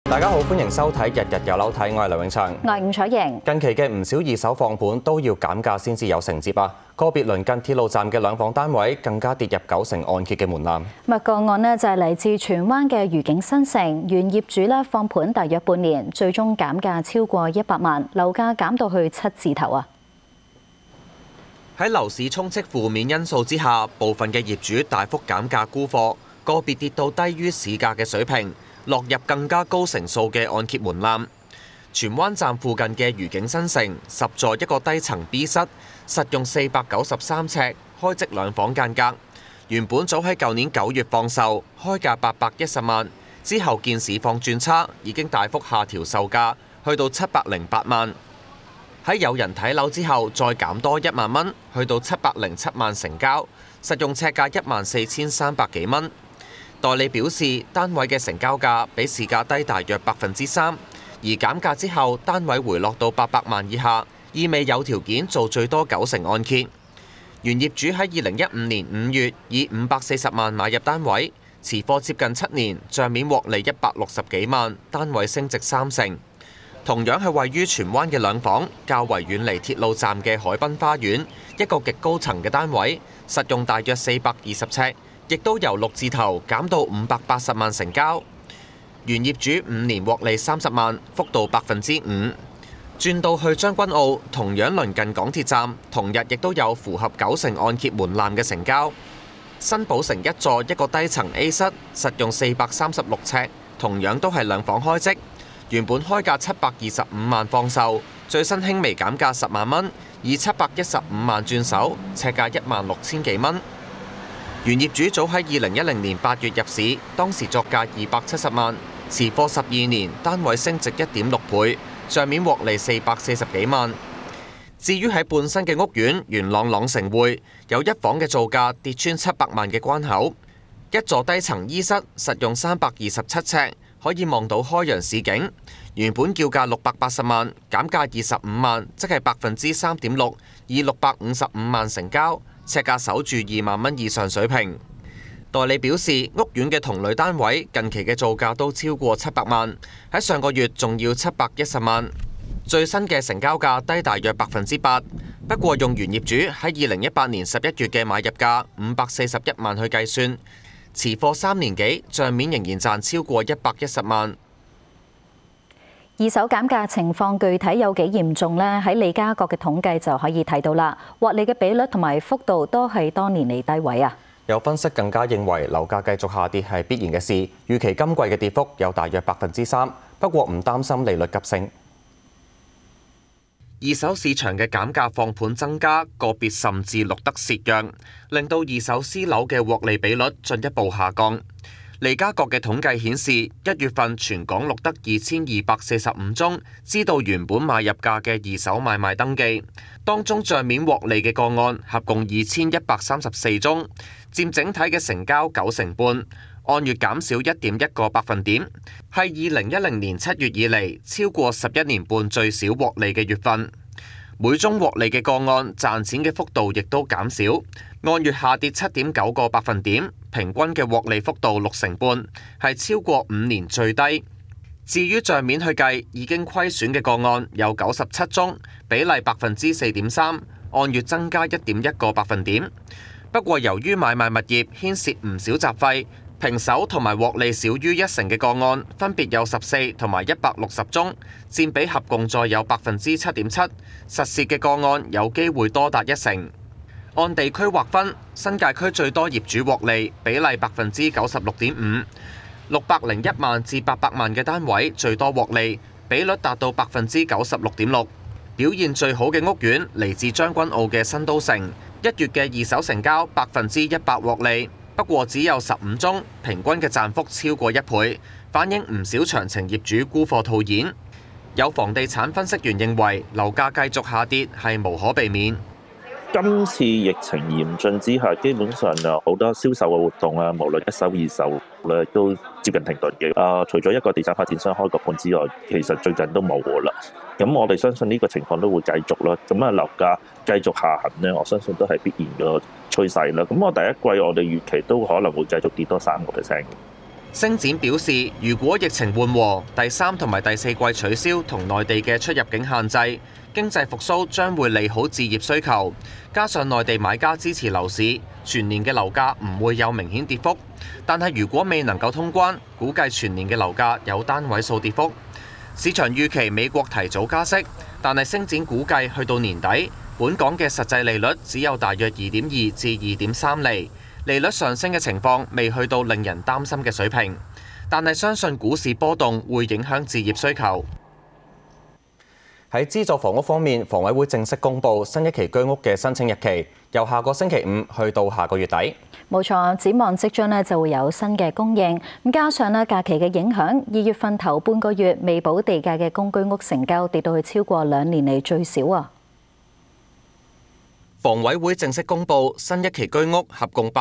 大家好，歡迎收睇《日日有樓睇》，我係梁永祥， 我係吳彩瑩。 近期嘅唔少二手放盤都要減價先至有承接啊！個別鄰近鐵路站嘅兩房單位更加跌入90%按揭嘅門檻。 個案呢就係嚟自荃灣嘅愉景新城，原業主呢放盤大約半年，最終減價超過100萬，樓價減到去7字頭啊！ 喺樓市充斥負面因素之下，部分嘅業主大幅減價沽貨，個別跌到低於市價嘅水平，落入更加高成數嘅按揭門檻。荃灣站附近嘅愉景新城10座一個低層 B 室，實用493尺，開則兩房間隔。原本早喺舊年9月放售，開價810萬，之後見市況轉差，已經大幅下調售價，去到708萬。喺有人睇樓之後，再減多1萬蚊，去到707萬成交，實用尺價14300幾蚊。代理表示，單位嘅成交價比市價低大約3%，而減價之後，單位回落到800萬以下，意味有條件做最多90%按揭。原業主喺2015年5月以540萬買入單位，持貨接近7年，帳面獲利160幾萬，單位升值3成。同樣係位於荃灣嘅兩房，較為遠離鐵路站嘅海濱花園，一個極高層嘅單位，實用大約420尺，亦都由6字頭減到580萬成交。原業主5年獲利30萬，幅度5%。轉到去將軍澳，同樣鄰近港鐵站，同日亦都有符合90%按揭門檻嘅成交。新寶城1座一個低層 A 室，實用436尺，同樣都係兩房開則。原本開價725萬放售，最新輕微減價10萬蚊，以715萬轉手，尺價16000幾蚊。原業主早喺2010年8月入市，當時作價270萬，持貨12年，單位升值1.6倍，帳面獲利440幾萬。至於喺半新嘅屋苑元朗朗城匯，有一房嘅造價跌穿700萬嘅關口，一座低層 E 室，實用327尺。可以望到開陽市景，原本叫價680萬，減價25萬，即係3.6%，以655萬成交，尺價守住2萬蚊以上水平。代理表示，屋苑嘅同類單位近期嘅造價都超過700萬，喺上個月仲要710萬，最新嘅成交價低大約8%。不過用原業主喺2018年11月嘅買入價541萬去計算，持貨3年幾，帳面仍然賺超過110萬。 二手減價情況具體有幾嚴重呢？喺利嘉閣嘅統計就可以睇到啦，獲利嘅比率同埋幅度都係多年嚟低位啊。 有分析更加認為樓價繼續下跌係必然嘅事，預期今季嘅跌幅有大約3%，不過唔擔心利率急升。 二手市場嘅減價放盤增加，個別甚至錄得蝕讓，令到二手私樓嘅獲利比率進一步下降。利嘉閣嘅統計顯示，1月份全港錄得2245宗知道原本買入價嘅二手買賣登記，當中帳面獲利嘅個案合共2134宗，佔整體嘅成交9成半，按月減少1.1個百分點，係2010年7月以嚟超過11年半最少獲利嘅月份。每宗獲利嘅個案賺錢嘅幅度亦都減少，按月下跌7.9個百分點，平均嘅獲利幅度6成半，係超過5年最低。至於帳面去計，已經虧損嘅個案有97宗，比例4.3%，按月增加1.1個百分點。不過由於買賣物業牽涉唔少雜費，平手同埋獲利少於1成嘅個案，分別有14同埋160宗，佔比合共再有7.7%，實蝕嘅個案有機會多達1成。按地區劃分，新界區最多業主獲利，比例96.5%，601萬至800萬嘅單位最多獲利，比率達到96.6%。表現最好嘅屋苑嚟自將軍澳嘅新都城，1月嘅二手成交100%獲利。不過只有15宗，平均嘅賺幅超過1倍，反映唔少長程業主沽貨套現。有房地產分析員認為樓價繼續下跌係無可避免。 今次疫情嚴峻之下，基本上好多銷售嘅活動啊，無論一手二手咧，都接近停頓嘅。除咗一個地產發展商開個盤之外，其實最近都冇啦。咁我哋相信呢個情況都會繼續啦。咁啊，樓價繼續下行呢，我相信都係必然嘅趨勢啦。咁我第一季我哋預期都可能會繼續跌多3%。 星展表示，如果疫情緩和，第3同埋第4季取消同內地嘅出入境限制，經濟復甦將會利好置業需求。加上內地買家支持樓市，全年嘅樓價唔會有明顯跌幅。但係如果未能夠通關，估計全年嘅樓價有單位數跌幅。市場預期美國提早加息，但係星展估計去到年底，本港嘅實際利率只有大約2.2至2.3厘。利率上升嘅情況未去到令人擔心嘅水平，但係相信股市波動會影響置業需求。 喺資助房屋方面，房委會正式公布新一期居屋嘅申請日期，由下個星期5去到下個月底。 冇錯，展望即將就會有新嘅供應，咁加上假期嘅影響，2月份頭半個月未補地價嘅公居屋成交跌到去超過2年嚟最少啊！ 房委會正式公布新一期居屋合共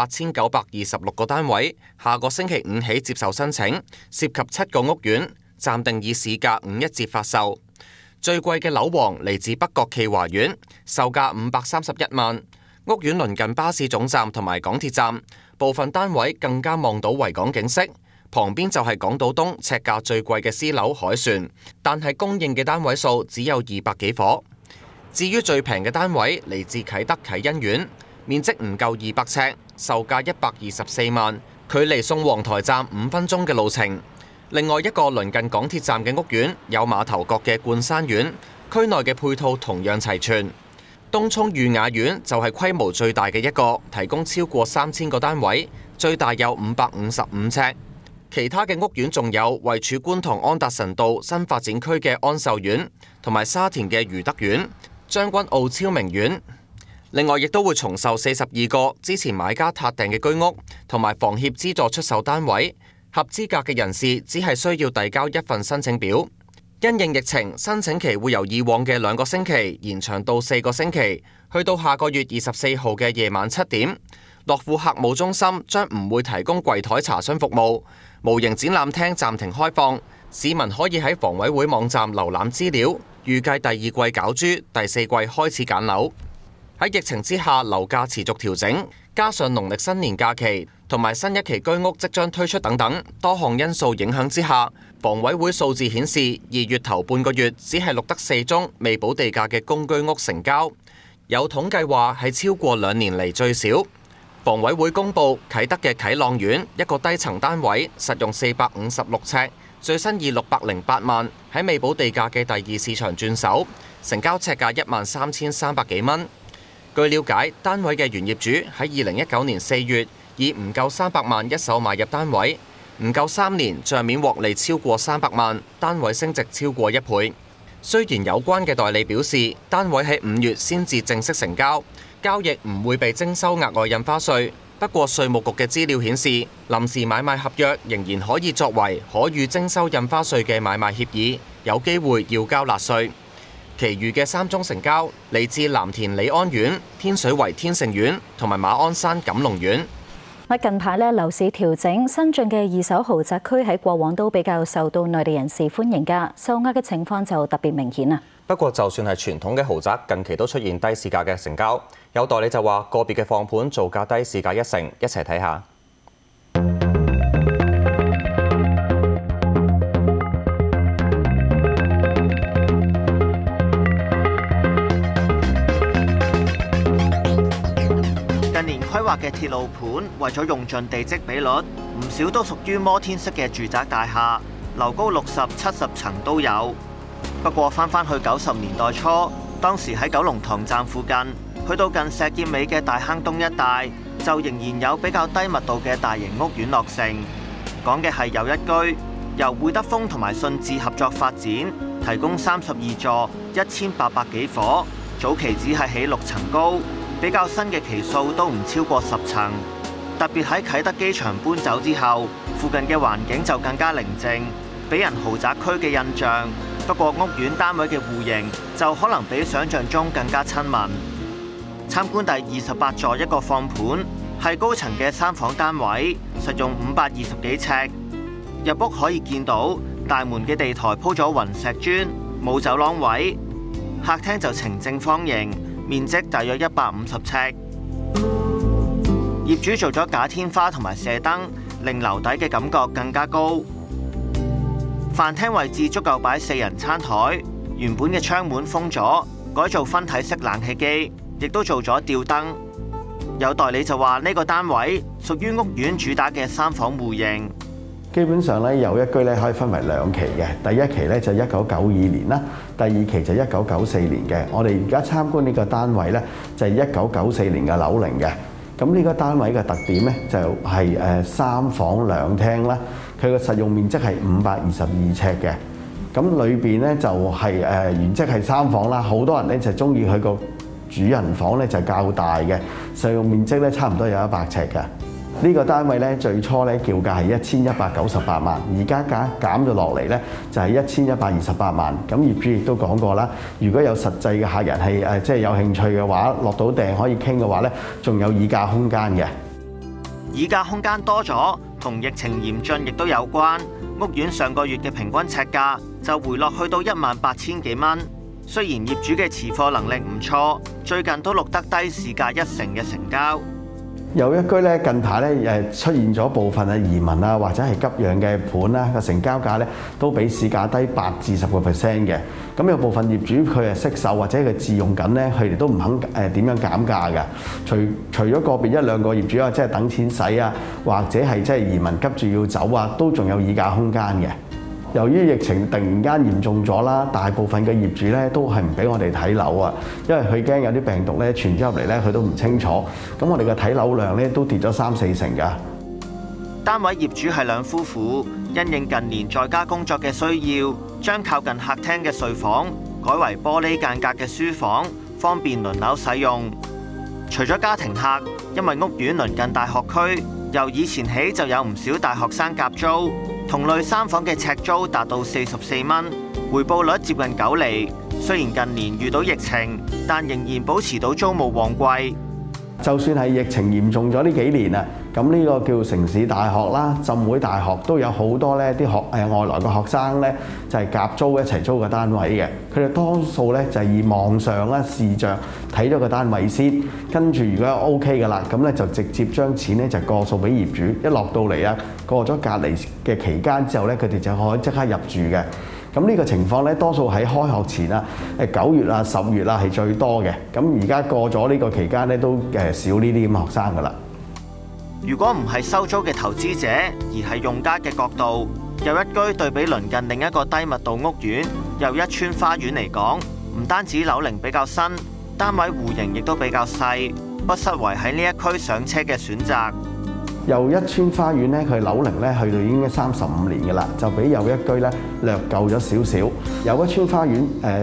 8926個單位，下個星期5起接受申請，涉及7個屋苑，暫定以市價51折發售。最貴嘅樓王嚟自北角驥華苑，售價531萬。屋苑鄰近巴士總站同埋港鐵站，部分單位更加望到維港景色。旁邊就係港島東尺價最貴嘅私樓凱旋，但係供應嘅單位數只有200幾伙。至於最平嘅單位嚟自啟德啟欣苑，面積唔夠200尺，售價124萬，距離宋皇臺站5分鐘嘅路程。另外一個鄰近港鐵站嘅屋苑有碼頭角嘅冠山苑，區內嘅配套同樣齊全。東涌裕雅苑就係規模最大嘅一個，提供超過3000個單位，最大有555尺。其他嘅屋苑仲有位處觀塘安達臣道新發展區嘅安秀苑，同埋沙田嘅裕德苑、將軍澳超明苑。另外亦都會重售42個之前買家撻訂嘅居屋，同埋房協資助出售單位。合資格嘅人士只係需要遞交一份申請表。因應疫情，申請期會由以往嘅2個星期延長到4個星期，去到下個月24號嘅夜晚7點。樂富客務中心將唔會提供櫃台查詢服務，模型展覽廳暫停開放，市民可以喺房委會網站瀏覽資料。預計第2季攪珠，第4季開始揀樓。喺疫情之下，樓價持續調整，加上農曆新年假期同埋新一期居屋即將推出等等多項因素影響之下，房委會數字顯示2月頭半個月只係錄得4宗未補地價嘅公居屋成交，有統計話係超過2年嚟最少。房委會公布啟德嘅啟朗苑一個低層單位，實用456尺，最新以608萬喺未補地價嘅第2市場轉手，成交尺價13300幾蚊。據了解，單位嘅原業主喺2019年4月以唔夠300萬一手買入單位，唔夠3年帳面獲利超過300萬，單位升值超過1倍。雖然有關嘅代理表示，單位喺5月先至正式成交，交易唔會被徵收額外印花稅。不過稅務局嘅資料顯示，臨時買賣合約仍然可以作為可預徵收印花稅嘅買賣協議，有機會要交納稅。其餘嘅3宗成交嚟自藍田李安苑、天水圍天盛苑同埋馬鞍山錦龍苑。 近排樓市調整，新進嘅2手豪宅區喺過往都比較受到內地人士歡迎㗎，受壓嘅情況就特別明顯啊。 不過就算係傳統嘅豪宅，近期都出現低市價嘅成交。有代理就話個別嘅放盤造價低市價1成，一齊睇下。 規劃嘅鐵路盤為咗用盡地積比率，唔少都屬於摩天式嘅住宅大廈，樓高60、70層都有。不過翻去90年代初，當時喺九龍塘站附近，去到近石硤尾嘅大坑東一帶，就仍然有比較低密度嘅大型屋苑落成。講嘅係又一居，由會德豐同埋信置合作發展，提供32座，1800幾伙，早期只係起6層高。比較新嘅期數都唔超過10層，特別喺啟德機場搬走之後，附近嘅環境就更加寧靜，俾人豪宅區嘅印象。不過屋苑單位嘅戶型就可能比想像中更加親民。參觀第28座一個放盤，係高層嘅3房單位，實用520幾尺。入屋可以見到大門嘅地台鋪咗雲石磚，冇走廊位，客廳就呈正方形。面積大約150尺，業主做咗假天花同埋射燈， 令樓底嘅感覺更加高。飯廳位置足夠擺4人餐台，原本嘅窗門封咗，改做分體式冷氣機，亦都做咗吊燈。有代理就話呢個單位屬於屋苑主打嘅3房戶型。 基本上咧，有一居咧可以分為2期嘅，第一期咧就1992年啦，第二期就1994年嘅。我哋而家參觀呢個單位咧就係1994年嘅樓齡嘅。咁呢個單位嘅特點咧就係3房2廳啦，佢嘅實用面積係522尺嘅。咁裏邊咧就係原則係3房啦，好多人咧就中意佢個主人房咧就較大嘅，實用面積咧差唔多有100尺嘅。呢個單位咧最初咧叫價係1198萬，而家減咗落嚟咧就係1128萬。咁業主亦都講過啦，如果有實際嘅客人係即係有興趣嘅話，落到訂可以傾嘅話咧，仲有議價空間嘅。 議價空間多咗，同疫情嚴峻亦都有關。屋苑上個月嘅平均尺價就回落去到18000幾蚊。雖然業主嘅持貨能力唔錯，最近都錄得低市價1成嘅成交。 有一居咧近排咧出現咗部分嘅移民啊，或者係急讓嘅盤啦，個成交價咧都比市價低8至10%嘅。咁有部分業主佢係惜售或者佢自用緊咧，佢哋都唔肯點樣減價嘅。除咗個別1-2個業主啊，即係等錢使啊，或者係即係移民急住要走啊，都仲有議價空間嘅。由於疫情突然間嚴重咗啦，大部分嘅業主咧都係唔俾我哋睇樓啊，因為佢驚有啲病毒咧傳咗入嚟咧，佢都唔清楚。咁我哋嘅睇樓量咧都跌咗3-4成㗎。 單位業主係2夫婦，因應近年在家工作嘅需要，將靠近客廳嘅睡房改為玻璃間隔嘅書房，方便輪流使用。除咗家庭客，因為屋苑鄰近大學區，由以前起就有唔少大學生夾租。同類3房嘅尺租達到44蚊，回報率接近9厘。雖然近年遇到疫情，但仍然保持到租務旺季。 就算係疫情嚴重咗呢幾年啊，咁呢個叫城市大學啦、浸會大學都有好多咧啲外來嘅學生咧，就係夾租一齊租個單位嘅。佢哋多數咧就係以網上啦視像睇咗個單位先，跟住如果 OK 嘅啦，咁咧就直接將錢咧就過數俾業主。一落到嚟啊，過咗隔離嘅期間之後咧，佢哋就可以即刻入住嘅。咁呢個情況咧，多數喺開學前啊，9月啊、10月啊係最多嘅。咁而家過咗呢個期間咧，都少呢啲咁學生噶啦。 如果唔係收租嘅投資者，而係用家嘅角度，又一居對比鄰近另一個低密度屋苑又一村花園嚟講，唔單止樓齡比較新，單位戶型亦都比較細，不失為喺呢一區上車嘅選擇。 又一村花園咧，佢樓齡咧去到已經35年嘅啦，就比又一居咧略舊咗少少。又一村花園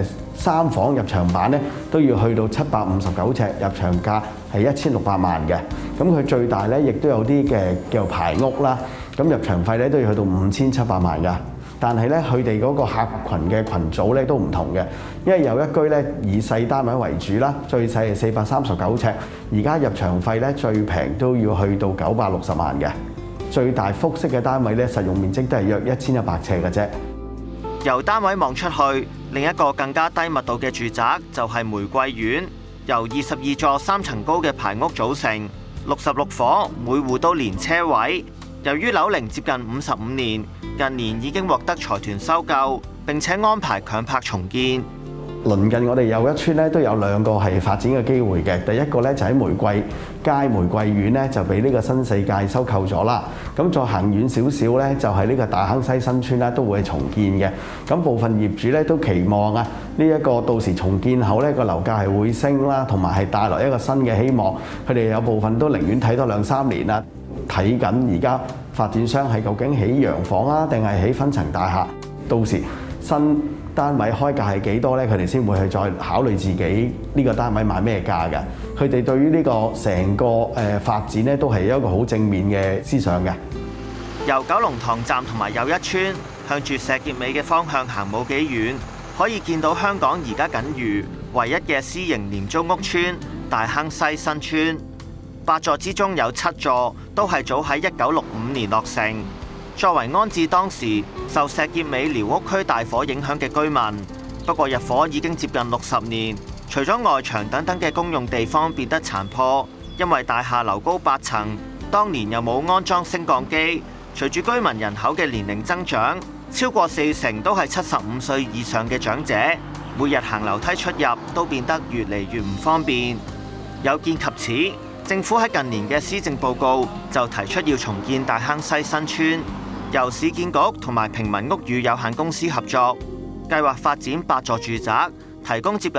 3房入場版咧都要去到759尺，入場價係1600萬嘅。咁佢最大咧亦都有啲嘅叫排屋啦，咁入場費咧都要去到5700萬㗎。但係咧，佢哋嗰個客群嘅群組咧都唔同嘅，因為有一居咧以細單位為主啦，最細係439尺，而家入場費咧最平都要去到960萬嘅，最大複式嘅單位咧實用面積都係約1100尺嘅啫。 由單位望出去，另一個更加低密度嘅住宅就係玫瑰苑，由22座3層高嘅排屋組成，66伙，每戶都連車位。由於樓齡接近55年，近年已經獲得財團收購，並且安排強拍重建。 鄰近我哋又一村咧都有2個係發展嘅機會嘅。第一個咧就喺玫瑰街玫瑰苑咧就俾呢個新世界收購咗啦。咁再行遠少少咧就係呢個大坑西新村啦，都會重建嘅。咁部分業主咧都期望啊呢一個到時重建後咧個樓價係會升啦，同埋係帶來一個新嘅希望。佢哋有部分都寧願睇多2-3年啦。睇緊而家發展商係究竟起洋房啊，定係起分層大廈？到時新單位開價係幾多呢？佢哋先會去再考慮自己呢個單位賣咩價嘅。佢哋對於呢個成個發展呢，都係一個好正面嘅思想嘅。 由九龍塘站同埋又一村向住石硤尾嘅方向行冇幾遠，可以見到香港而家僅餘唯一嘅私營廉租屋邨大坑西新村。8座之中有7座都係早喺1965年落成，作為安置當時受石硤尾寮屋區大火影響嘅居民。不過入伙已經接近60年，除咗外牆等等嘅公用地方變得殘破，因為大廈樓高8層， 當年又冇安裝升降機，隨住居民人口嘅年齡增長，超過40%都係75歲以上嘅長者，每日行樓梯出入都變得越嚟越唔方便。有見及此，政府喺近年嘅施政報告就提出要重建大坑西新村，由市建局同埋平民屋宇有限公司合作，計劃發展8座住宅，提供接近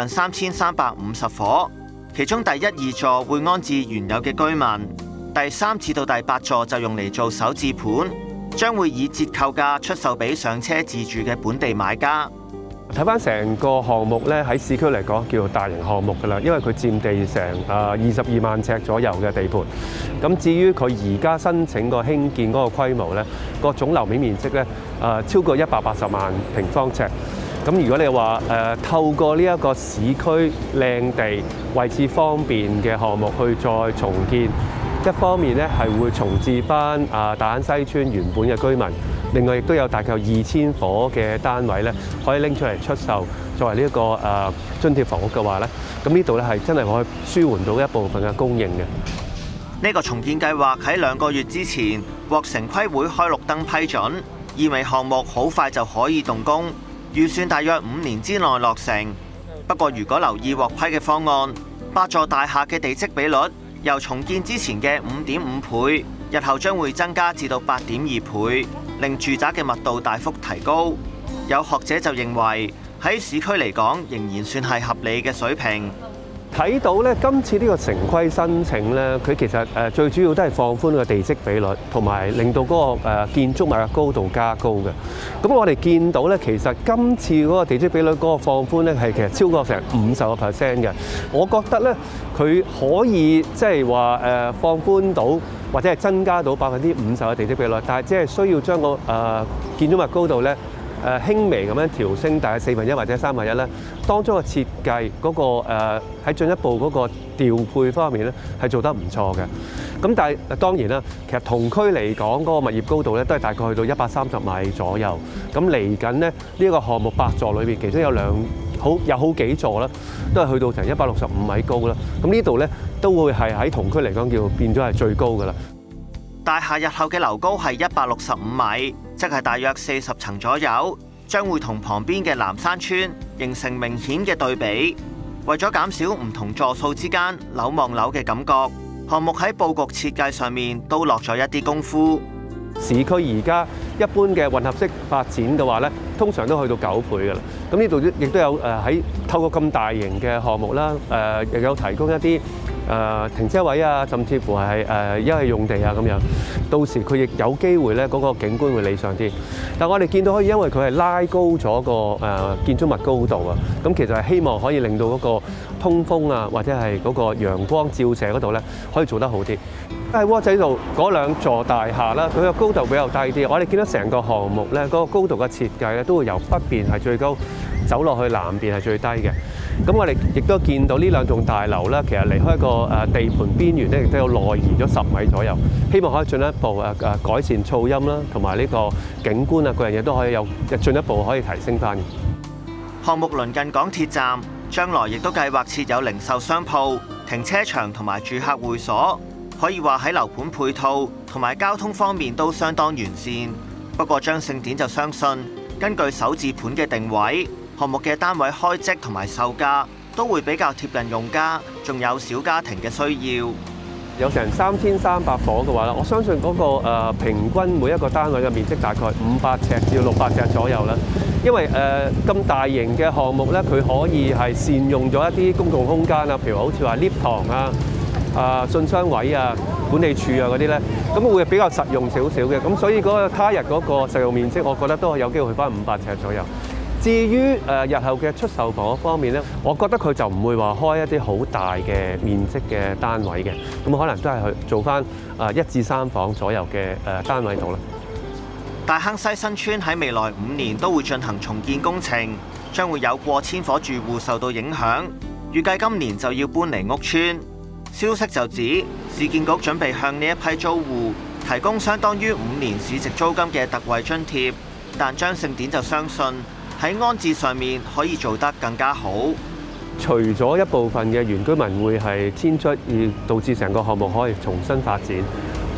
3350伙。其中第1、2座會安置原有嘅居民，第3至到第8座就用嚟做首置盤，將會以折扣價出售俾上車自住嘅本地買家。 睇翻成個項目咧，喺市區嚟講叫做大型項目㗎啦，因為佢佔地成22萬尺左右嘅地盤。咁至於佢而家申請個興建嗰個規模咧，個總樓面面積咧超過180萬平方尺。咁如果你話透過呢一個市區靚地、位置方便嘅項目去再重建，一方面咧係會重置翻大坑西村原本嘅居民，另外亦都有大概2000伙嘅單位咧可以拎出嚟出售，作為呢一個津貼房屋嘅話咧，咁呢度咧係真係可以舒緩到一部分嘅供應嘅。 呢個重建計劃喺2個月之前獲城規會開綠燈批准，意味項目好快就可以動工。預算大約5年之內落成。不過如果留意獲批嘅方案，8座大廈嘅地積比率由重建之前嘅5.5倍，日後將會增加至到8.2倍，令住宅嘅密度大幅提高。有學者就認為喺市區嚟講，仍然算係合理嘅水平。 睇到咧，今次呢個城規申請咧，佢其實最主要都係放寬個地積比率，同埋令到嗰個建築物嘅高度加高嘅。咁我哋見到咧，其實今次嗰個地積比率嗰個放寬咧，係其實超過成50% 嘅。我覺得咧，佢可以即係話放寬到或者係增加到50%嘅地積比率，但係只係需要將個建築物高度咧輕微咁樣調升，大概1/4或者1/3咧，當中嘅設計嗰個喺進一步嗰個調配方面咧係做得唔錯嘅。咁但係當然啦，其實同區嚟講嗰個物業高度咧都係大概去到130米左右。咁嚟緊咧呢一個項目8座裏邊，其中有好幾座啦，都係去到成165米高啦。咁呢度咧都會係喺同區嚟講叫變咗係最高㗎啦。 大廈日後嘅樓高係165米，即係大約40層左右，將會同旁邊嘅南山村形成明顯嘅對比。為咗減少唔同座數之間樓望樓嘅感覺，項目喺佈局設計上面都落咗一啲功夫。 市區而家一般嘅混合式發展嘅話咧，通常都去到9倍㗎啦。咁呢度亦都有喺透過咁大型嘅項目啦，亦有提供一啲停車位啊，甚至乎係休憩用地啊咁樣。到時佢亦有機會咧，嗰個景觀會理想啲。但我哋見到可以，因為佢係拉高咗個建築物高度啊，咁其實係希望可以令到嗰個通風啊，或者係嗰個陽光照射嗰度咧，可以做得好啲。喺窩仔度嗰2座大廈啦，佢個高度比較低啲。我哋見到成個項目咧，嗰個高度嘅設計咧，都會由北邊係最高，走落去南邊係最低嘅。咁我哋亦都見到呢2棟大樓咧，其實離開個地盤邊緣咧，亦都有內移咗10米左右。希望可以進一步改善噪音啦，同埋呢個景觀啊，各樣嘢都可以有進一步可以提升翻。 項目鄰近港鐵站，將來亦都計劃設有零售商鋪、停車場同埋住客會所，可以話喺樓盤配套同埋交通方面都相當完善。不過張盛典就相信，根據首置盤嘅定位，項目嘅單位開則同埋售價都會比較貼近用家，仲有小家庭嘅需要。 有成3300伙嘅話咧，我相信嗰個平均每一個單位嘅面積大概500尺至600尺左右啦。因為咁大型嘅項目咧，佢可以係善用咗一啲公共空間啊，譬如好似話 lift 堂啊、信箱位啊、管理處啊嗰啲咧，咁會比較實用少少嘅。咁所以嗰個他日嗰個實用面積，我覺得都係有機會去翻500尺左右。至於日後嘅出售房屋方面咧，我覺得佢就唔會話開一啲好大嘅面積嘅單位嘅，咁可能都係去做翻1至3房左右嘅單位度啦。 大坑西新村喺未來5年都會進行重建工程，將會有過千伙住戶受到影響，預計今年就要搬離屋邨。消息就指，市建局準備向呢一批租戶提供相當於5年市值租金嘅特惠津貼，但張盛典就相信喺安置上面可以做得更加好。 除咗一部分嘅原居民會係遷出，而導致成個項目可以重新發展。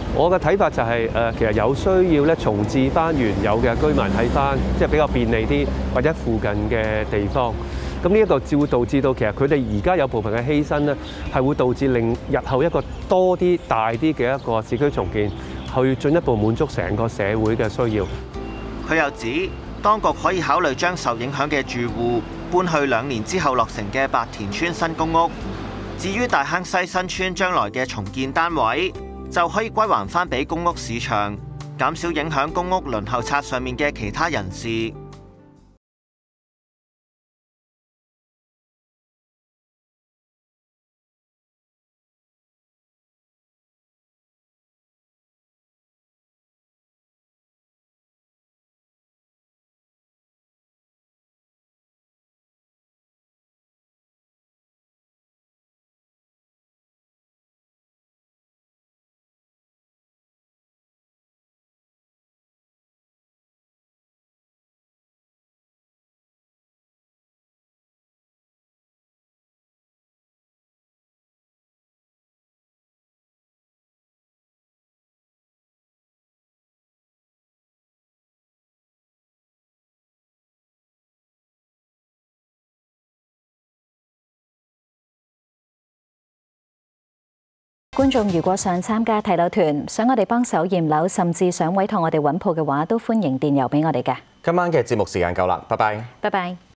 我嘅睇法就係其實有需要咧重置翻原有嘅居民喺翻即係比較便利啲或者附近嘅地方。咁呢一個會導致到其實佢哋而家有部分嘅犧牲咧，係會導致令日後一個多啲大啲嘅一個市區重建，去進一步滿足成個社會嘅需要。 佢又指，當局可以考慮將受影響嘅住戶搬去2年之後落成嘅白田村新公屋。至於大坑西新村將來嘅重建單位，就可以歸還翻俾公屋市場，減少影響公屋輪候冊上面嘅其他人士。 觀眾如果想參加睇樓團，想我哋幫手驗樓，甚至想委託我哋揾鋪嘅話，都歡迎電郵俾我哋嘅。 今晚嘅節目時間夠啦，拜拜。 拜拜。